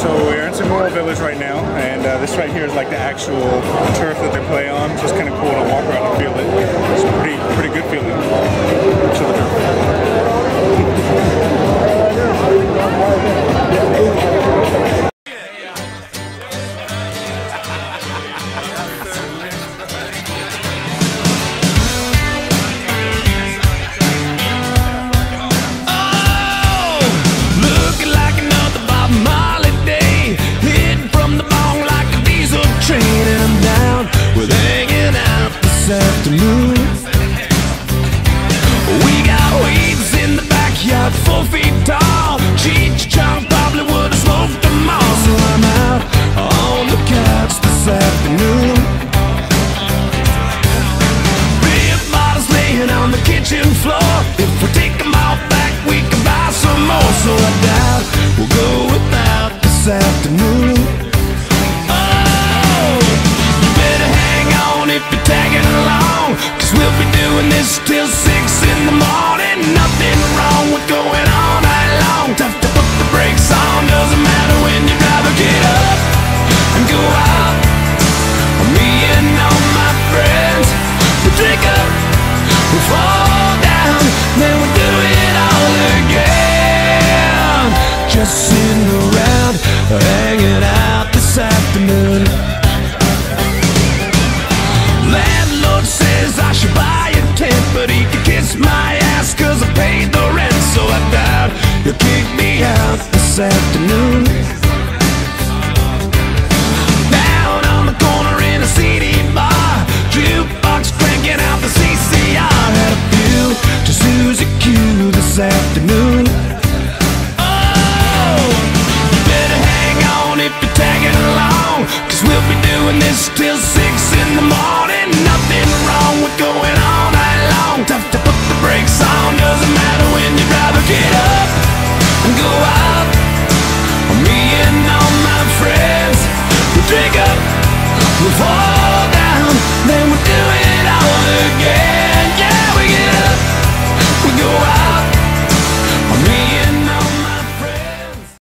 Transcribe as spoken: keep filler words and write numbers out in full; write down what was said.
So we're in SuperBowl Village right now, and uh, this right here is like the actual turf that they play on. So it's kind of cool to walk around and feel it. It's a pretty, pretty good feeling to the turf. Afternoon. We got weeds in the backyard, four feet tall. Cheech Chong probably would have smoked them all. So I'm out on the couch this afternoon. Beer bottles laying on the kitchen floor. If we take them all back, we can buy some more. So I doubt we'll go without this afternoon. Oh, you better hang on if you're tagging along, 'cause we'll be doing this till six in the morning. Nothing wrong with going all night long. Tough to put the brakes on, doesn't matter when you'd rather get up and go out. Me and all my friends, we drink up, we fall down, then we do it all again. Just sitting around, hanging out this afternoon. Landlord says I should buy a tent, but he can kiss my ass 'cause I paid the rent. So I doubt he'll kick me out this afternoon. Down on the corner in a C D bar, jukebox cranking out the C C R. Had a few to Susie Q this afternoon.